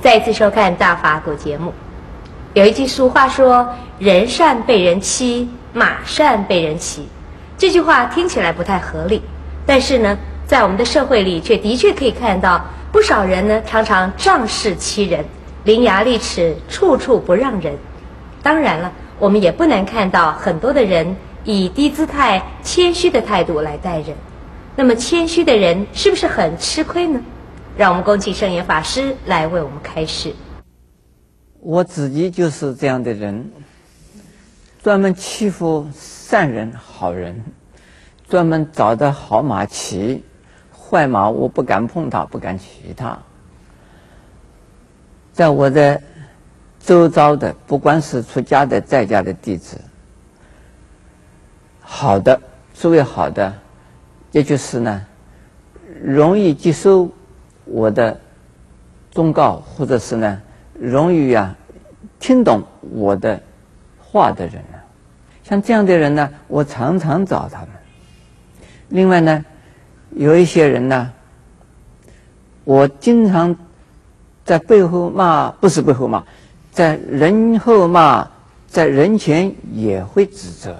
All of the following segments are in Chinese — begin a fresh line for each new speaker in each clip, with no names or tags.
再次收看大法古节目。有一句俗话说：“人善被人欺，马善被人骑。”这句话听起来不太合理，但是呢，在我们的社会里却的确可以看到，不少人呢常常仗势欺人，伶牙俐齿，处处不让人。当然了，我们也不难看到很多的人以低姿态、谦虚的态度来待人。那么谦虚的人是不是很吃亏呢？让我们恭请圣严法师来为我们开示。
我自己就是这样的人，专门欺负善人好人，专门找的好马骑，坏马我不敢碰它，不敢骑它。在我的周遭的，不管是出家的在家的弟子，好的，所谓好的，也就是呢，容易接受我的忠告，或者是呢，容易听懂我的话的人呢，像这样的人呢，我常常找他们。另外呢，有一些人呢，我经常在背后骂，不是背后骂，在人后骂，在人前也会指责。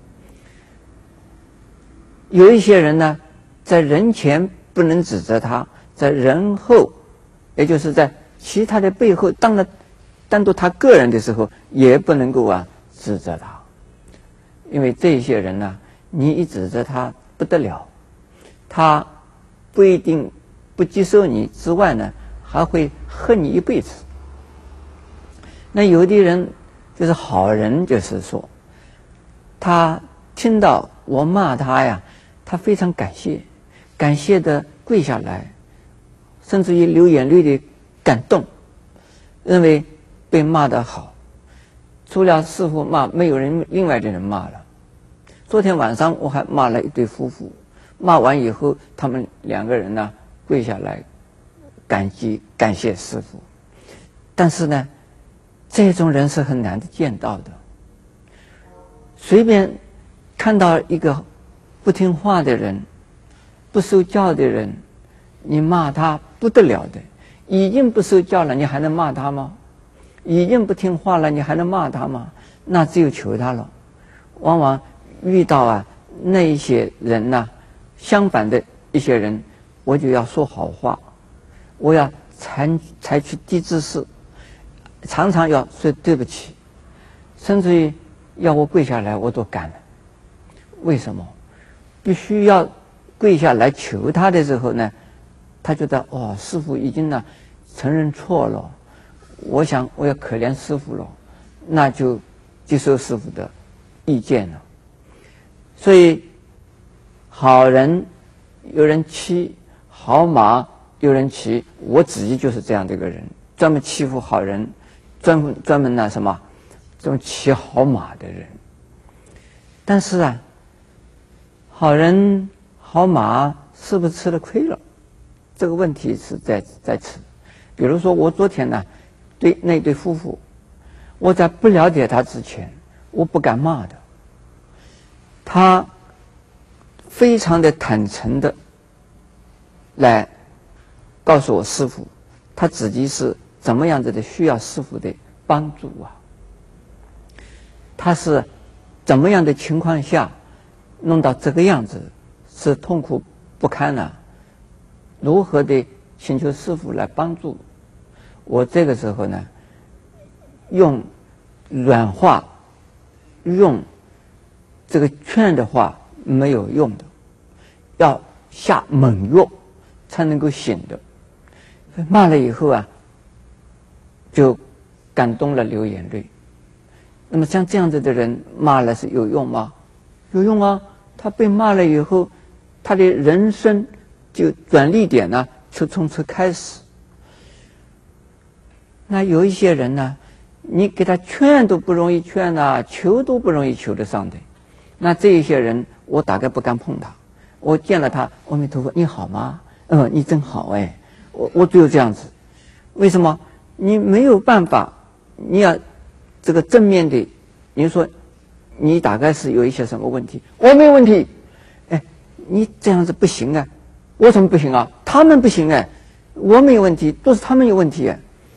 有一些人呢，在人前不能指责他，在人后，也就是在其他的背后单独他个人的时候，也不能够指责他，因为这些人呢，你一指责他不得了，他不一定不接受你之外呢，还会恨你一辈子。那有的人就是好人，就是说，他听到我骂他呀，他非常感谢的跪下来，甚至于流眼泪的感动，认为被骂得好，除了师父骂，没有人另外的人骂了。昨天晚上我还骂了一对夫妇，骂完以后，他们两个人呢跪下来感谢师父。但是呢，这种人是很难的见到的。随便看到一个不听话的人，不受教的人，你骂他不得了的。已经不受教了，你还能骂他吗？已经不听话了，你还能骂他吗？那只有求他了。往往遇到那一些人呢，相反的一些人，我就要说好话，我要采取低姿势，常常要说对不起，甚至于要我跪下来我都敢了。为什么？必须要跪下来求他的时候呢，他觉得师父已经承认错了，我想我要可怜师父了，那就接受师父的意见了。所以好人有人欺，好马有人骑，我自己就是这样的一个人，专门欺负好人，专门这种骑好马的人。但是好人好马是不是吃了亏了？这个问题是在此。比如说我昨天对那对夫妇，我在不了解他之前，我不敢骂的。他非常的坦诚的来告诉我师父，他自己是怎么样子的需要师父的帮助他是怎么样的情况下弄到这个样子，是痛苦不堪如何的请求师父来帮助我。这个时候呢，用软话，用这个劝的话没有用的，要下猛药才能够醒的。骂了以后就感动了，流眼泪。那么像这样子的人骂了是有用吗？有用啊！他被骂了以后，他的人生就转捩点就从此开始。那有一些人呢，你给他劝都不容易劝求都不容易求得上的，那这一些人我大概不敢碰他。我见了他，阿弥陀佛，你好吗？你真好我只有这样子。为什么？你没有办法，你要这个正面的，你说你大概是有一些什么问题，我没有问题。你这样子不行我怎么不行他们不行我没有问题，都是他们有问题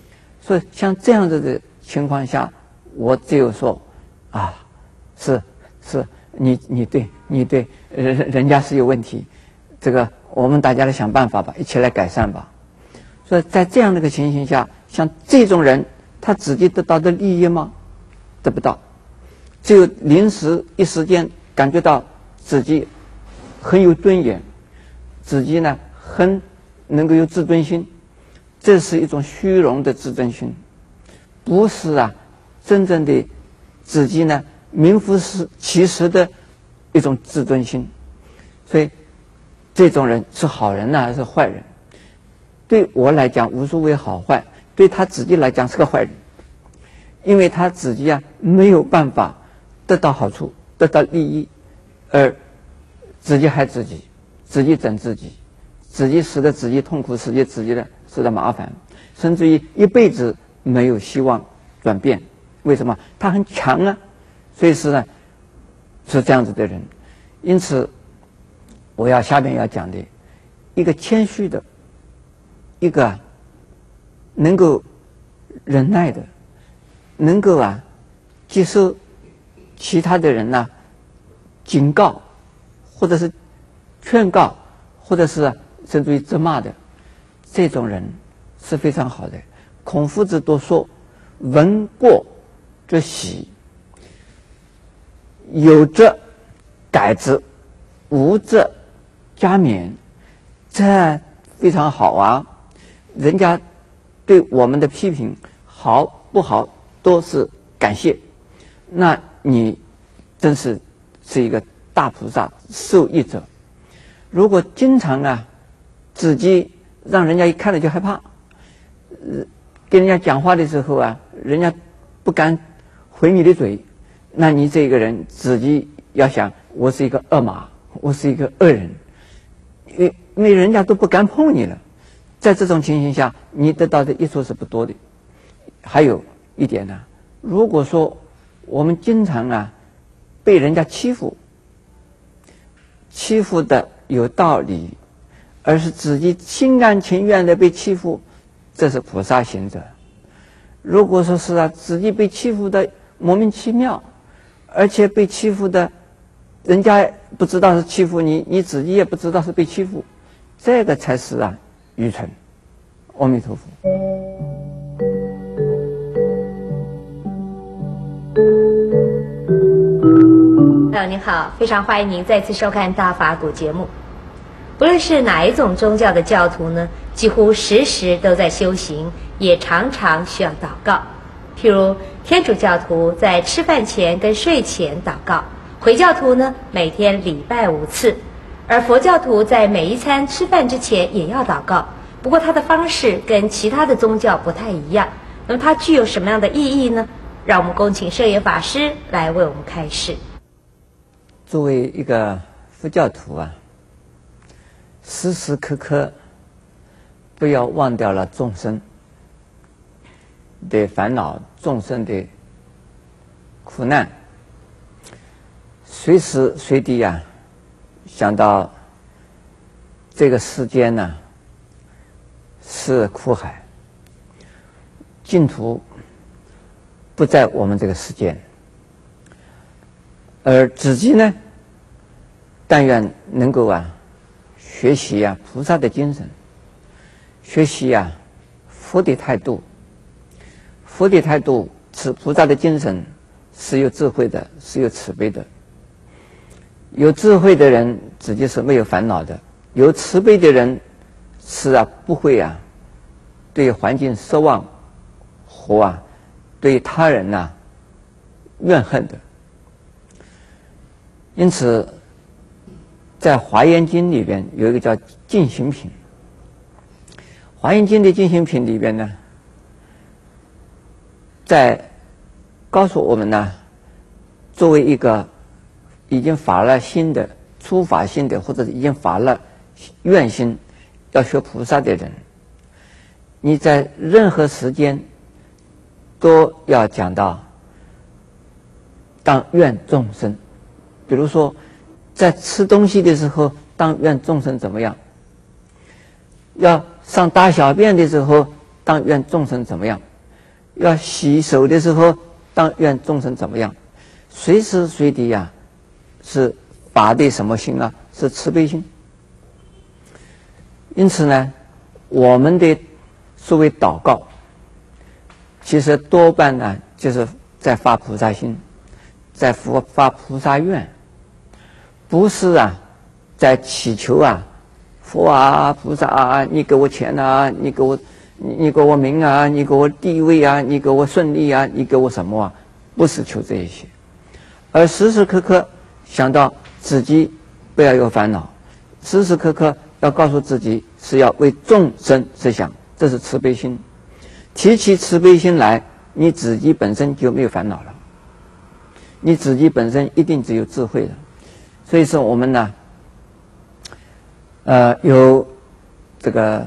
所以像这样子的情况下，我只有说，啊，是你对，人家是有问题，这个我们大家来想办法吧，一起来改善吧。所以在这样的一个情形下，像这种人，他自己得到的利益吗？得不到，只有临时一时间感觉到自己很有尊严，自己呢很能够有自尊心，这是一种虚荣的自尊心，不是真正的自己呢名副其实的一种自尊心。所以这种人是好人呢还是坏人？对我来讲无所谓好坏，对他自己来讲是个坏人，因为他自己没有办法得到好处，得到利益，而自己害自己，自己整自己，自己使得自己痛苦，使得麻烦，甚至于一辈子没有希望转变。为什么？他很强啊，所以是这样子的人。因此我下面要讲的一个谦虚的，一个能够忍耐的，能够接受其他的人警告或者是劝告或者是甚至于责骂的，这种人是非常好的。孔夫子都说，闻过则喜，有则改之，无则加勉，这非常好啊。人家对我们的批评好不好都是感谢，那你真是一个大菩萨受益者。如果经常自己让人家一看了就害怕，跟人家讲话的时候人家不敢回你的嘴，那你这个人自己要想，我是一个恶马，我是一个恶人，因为人家都不敢碰你了。在这种情形下，你得到的益处是不多的。还有一点如果说我们经常被人家欺负的有道理，而是自己心甘情愿的被欺负，这是菩萨行者。如果说是自己被欺负的莫名其妙，而且被欺负的人家不知道是欺负你，你自己也不知道是被欺负，这个才是愚蠢。阿弥陀佛。
朋友您好，非常欢迎您再次收看大法古节目。不论是哪一种宗教的教徒呢，几乎时时都在修行，也常常需要祷告。譬如天主教徒在吃饭前跟睡前祷告，回教徒呢每天礼拜5次，而佛教徒在每一餐吃饭之前也要祷告。不过它的方式跟其他的宗教不太一样，那么它具有什么样的意义呢？让我们恭请圣严法师来为我们开示。
作为一个佛教徒时时刻刻不要忘掉了众生的烦恼，众生的苦难，随时随地想到这个世间是苦海，净土不在我们这个世间，而自己呢，但愿能够学习菩萨的精神，学习佛的态度。佛的态度是菩萨的精神，是有智慧的，是有慈悲的。有智慧的人自己是没有烦恼的，有慈悲的人是不会对环境失望或对他人怨恨的。因此在华严经里边有一个叫净行品，华严经的净行品里边呢，在告诉我们作为一个已经发了心的初发心的，或者已经发了愿心要学菩萨的人，你在任何时间都要讲到当愿众生。比如说在吃东西的时候当愿众生怎么样，要上大小便的时候当愿众生怎么样， 要洗手的时候，当愿众生怎么样？随时随地呀，是发的什么心啊？是慈悲心。因此呢，我们的所谓祷告，其实多半呢就是在发菩萨心，在发菩萨愿，不是啊在祈求啊佛啊菩萨啊，你给我钱啊，你给我名啊，你给我地位啊，你给我顺利啊，你给我什么啊？不是求这一些，而时时刻刻想到自己不要有烦恼，时时刻刻要告诉自己是要为众生设想，这是慈悲心。提起慈悲心来，你自己本身就没有烦恼了，你自己本身一定只有智慧了。所以说我们呢，有这个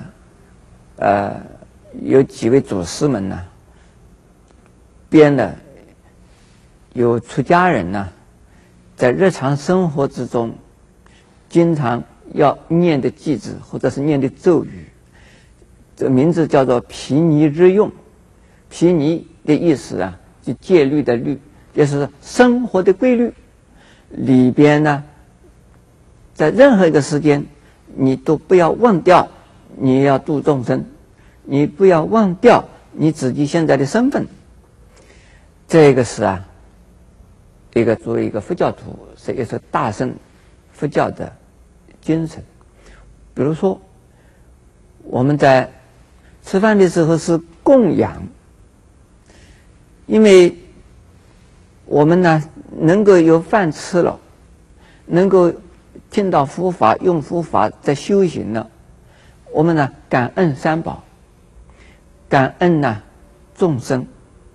有几位祖师们呢，编了有出家人呢，在日常生活之中经常要念的偈子或者是念的咒语，这个名字叫做毗尼日用。毗尼的意思啊，就戒律的律，就是生活的规律里边呢，在任何一个时间你都不要忘掉你要度众生，你不要忘掉你自己现在的身份。这个是啊，一个作为一个佛教徒也是大乘佛教的精神。比如说我们在吃饭的时候是供养，因为我们呢能够有饭吃了，能够听到佛法用佛法在修行了，我们呢感恩三宝，感恩呢众生。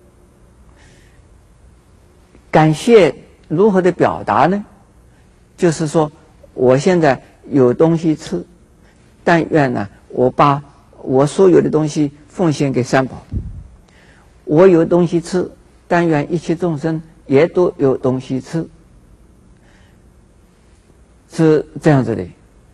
感谢如何的表达呢？就是说我现在有东西吃，但愿呢我把我所有的东西奉献给三宝。我有东西吃，但愿一切众生也都有东西吃，是这样子的。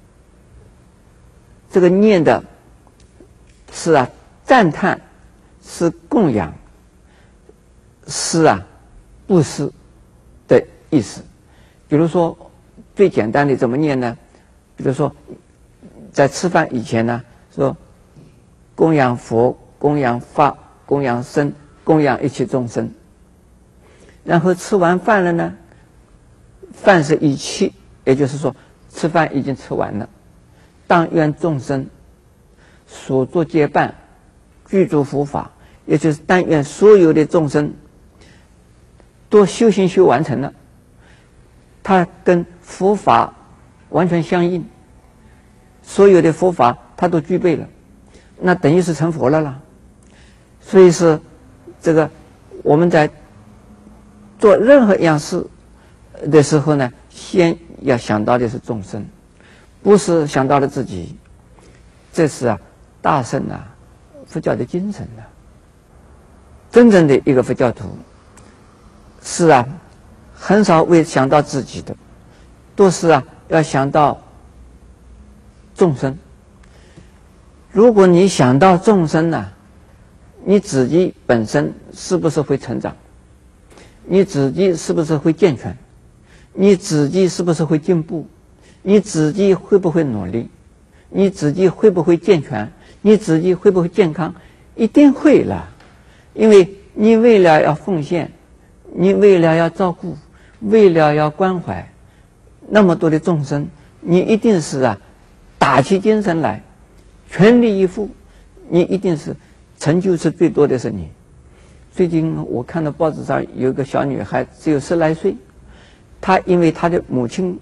这个念的是啊赞叹，是供养，是啊布施的意思。比如说最简单的怎么念呢？比如说在吃饭以前呢，说供养佛，供养法，供养僧，供养一切众生。然后吃完饭了呢，饭是一气，也就是说吃饭已经吃完了，但愿众生所作皆办，具足佛法，也就是但愿所有的众生都修行修完成了，它跟佛法完全相应，所有的佛法它都具备了，那等于是成佛了啦。所以是这个我们在做任何一样事的时候呢，先要想到的是众生，不是想到了自己。这是啊大乘啊佛教的精神啊。真正的一个佛教徒是啊很少会想到自己的，都是啊要想到众生。如果你想到众生呢，你自己本身是不是会成长？你自己是不是会健全？你自己是不是会进步？你自己会不会努力？你自己会不会健全？你自己会不会健康？一定会了，因为你为了要奉献，你为了要照顾，为了要关怀那么多的众生，你一定是啊打起精神来，全力以赴，你一定是成就是最多的是你。最近我看到报纸上有一个小女孩只有10来岁，她因为她的母亲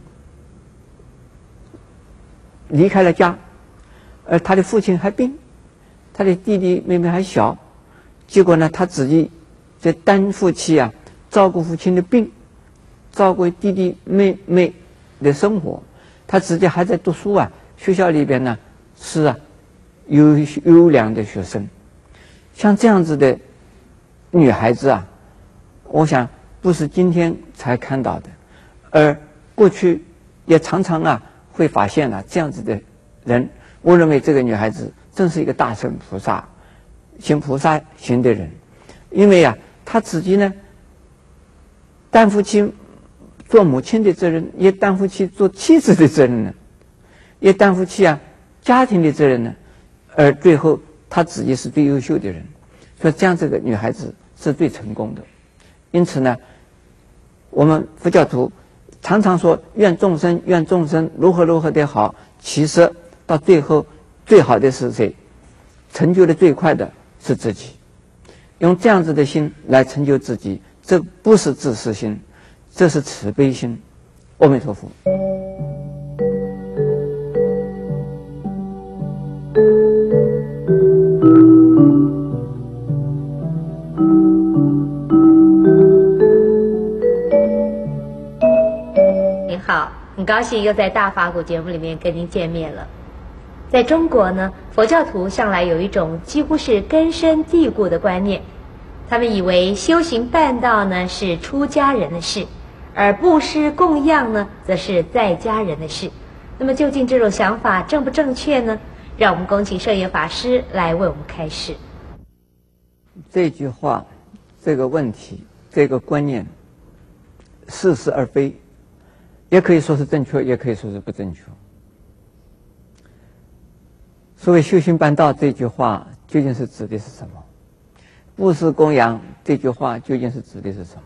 离开了家，而她的父亲还病，她的弟弟妹妹还小，结果呢她自己在担负起啊照顾父亲的病，照顾弟弟妹妹的生活，她自己还在读书啊，学校里边呢是啊优良的学生。像这样子的女孩子啊，我想不是今天才看到的，而过去也常常啊会发现啊这样子的人。我认为这个女孩子正是一个大乘菩萨行菩萨行的人， 因为呀，他自己呢，担负起做母亲的责任，也担负起做妻子的责任呢，也担负起家庭的责任呢，而最后他自己是最优秀的人，所以这样这个女孩子是最成功的。因此呢，我们佛教徒常常说愿众生如何如何的好，其实到最后最好的是谁？成就的最快的是自己。用这样子的心来成就自己，这不是自私心，这是慈悲心。阿弥陀佛。
您好，很高兴又在大法古节目里面跟您见面了。在中国呢，佛教徒向来有一种几乎是根深蒂固的观念，他们以为修行办道呢是出家人的事，而布施供养呢则是在家人的事。那么究竟这种想法正不正确呢？让我们恭请圣严法师来为我们开示。
这句话，这个问题，这个观念，似是而非，也可以说是正确，也可以说是不正确。所谓修行办道这句话究竟是指的是什么？布施供养这句话究竟是指的是什么？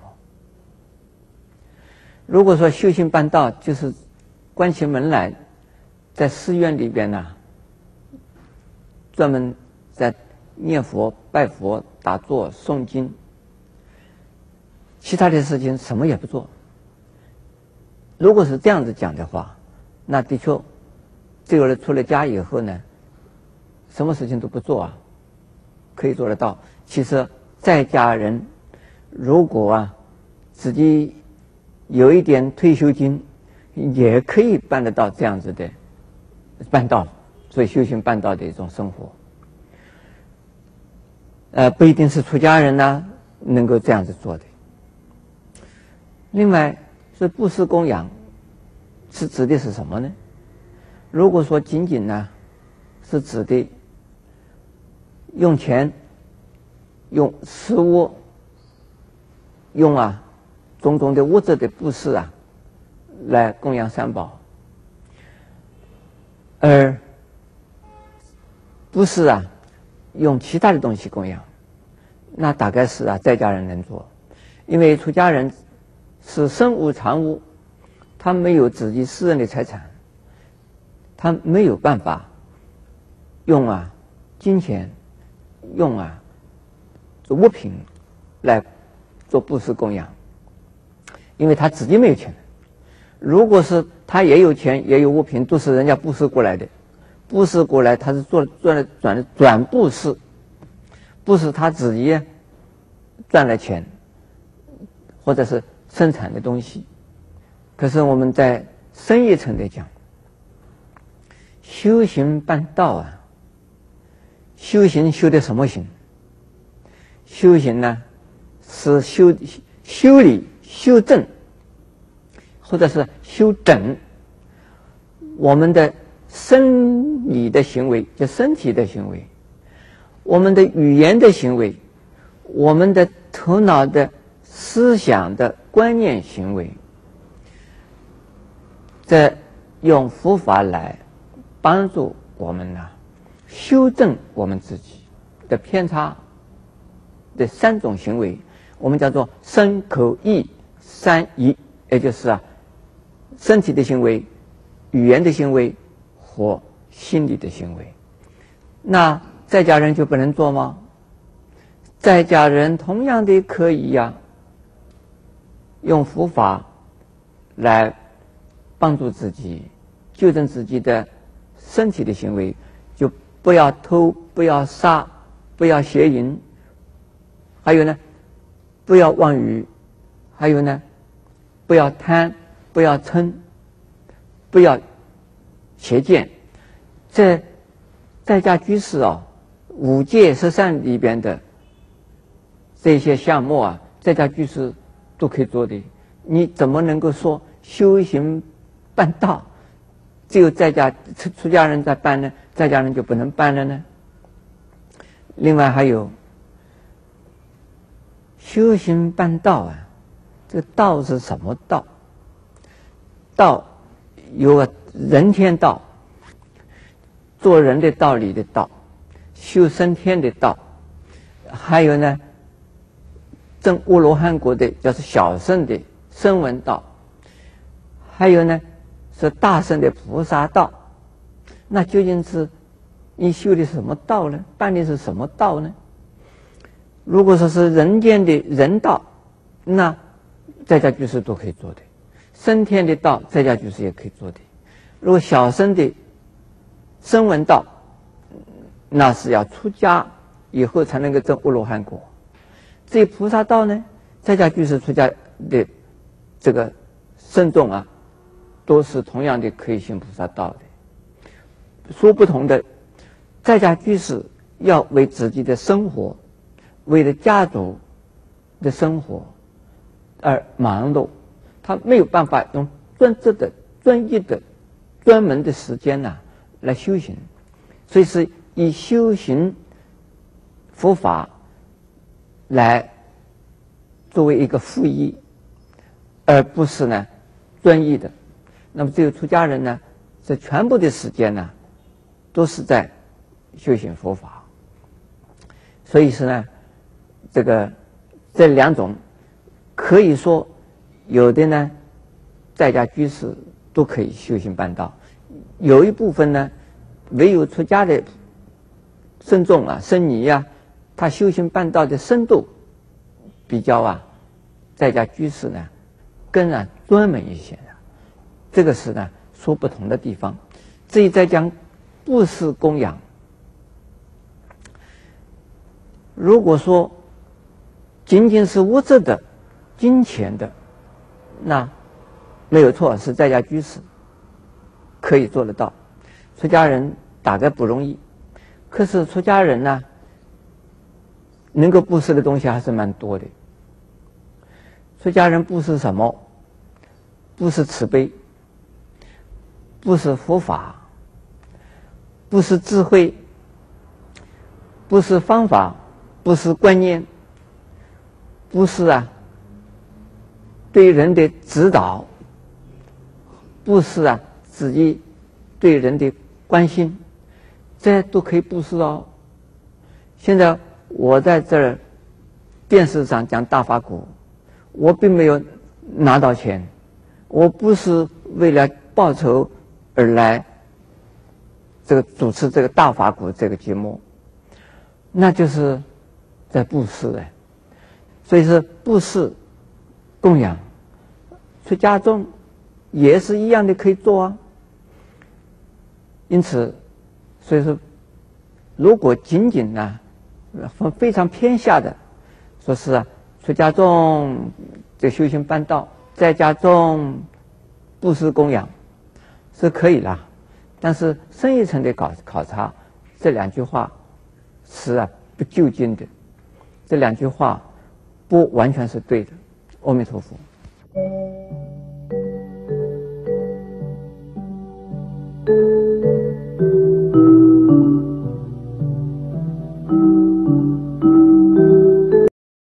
如果说修行办道就是关起门来在寺院里边呢，专门在念佛、拜佛、打坐、诵经，其他的事情什么也不做。如果是这样子讲的话，那的确这个人出了家以后呢，什么事情都不做可以做得到。其实在家人如果自己有一点退休金，也可以办得到这样子的办道，所以修行办道的一种生活。不一定是出家人能够这样子做的。另外是布施供养是指的是什么呢？如果说仅仅是指的用钱、用食物、用种种的物质的布施来供养三宝，而不是用其他的东西供养，那大概是在家人能做。因为出家人是身无长物，他没有自己私人的财产，他没有办法用金钱、用物品来做布施供养，因为他自己没有钱。如果是他也有钱也有物品，都是人家布施过来的，布施过来他是转布施，不是他自己赚了钱或者是生产的东西。可是我们在深一层的讲，修行办道修行修的什么行？修行呢是修理、修正，或者是修整我们的生理的行为，就身体的行为，我们的语言的行为，我们的头脑的思想的观念行为，这用佛法来帮助我们修正我们自己的偏差的三种行为，我们叫做身口意三仪，也就是身体的行为、语言的行为和心理的行为。那在家人就不能做吗？在家人同样的可以用佛法来帮助自己纠正自己的身体的行为，就不要偷，不要杀，不要邪淫，还有呢不要妄语，还有呢不要贪，不要嗔，不要邪见。这在家居士五戒13里边的这些项目在家居士都可以做的。你怎么能够说修行办道只有在家出家人在办呢，在家人就不能办了呢？另外还有修行办道啊，这个道是什么道？道有个人天道，做人的道理的道，修升天的道，还有呢，证阿罗汉果的叫是小乘的声闻道，还有呢是大乘的菩萨道。那究竟是你修的什么道呢？办的是什么道呢？如果说是人间的人道，那在家居士都可以做的；升天的道，在家居士也可以做的。如果小乘的声闻道，那是要出家以后才能够证阿罗汉果。至于菩萨道呢，在家居士出家的这个僧众啊，都是同样的可以行菩萨道的。说不同的，在家居士要为自己的生活，为了家族的生活而忙碌，他没有办法用专职的、专一的、专门的时间来修行，所以是以修行佛法来作为一个副业，而不是呢专一的。那么只有出家人呢，这全部的时间呢，都是在修行佛法。所以是呢，这两种可以说有的呢，在家居士都可以修行办道，有一部分呢，唯有出家的僧众僧尼他修行办道的深度比较在家居士呢更专门一些的，这个是呢说不同的地方。至于再讲布施供养，如果说仅仅是物质的、金钱的，那没有错，是在家居士可以做得到，出家人大概不容易。可是出家人呢，能够布施的东西还是蛮多的。出家人布施什么？布施慈悲，布施佛法，布施智慧，布施方法，布施观念，布施对人的指导，布施自己对人的关心，这都可以布施哦。现在我在这儿电视上讲大法鼓，我并没有拿到钱，我不是为了报酬而来主持这个大法鼓这个节目，那就是在布施所以是布施供养，出家众也是一样的可以做因此，所以说，如果仅仅非常偏下的，说是出家众这修行办道，在家众布施供养是可以啦。但是深一层的考察，这两句话是不究竟的，这两句话不完全是对的。阿弥陀佛。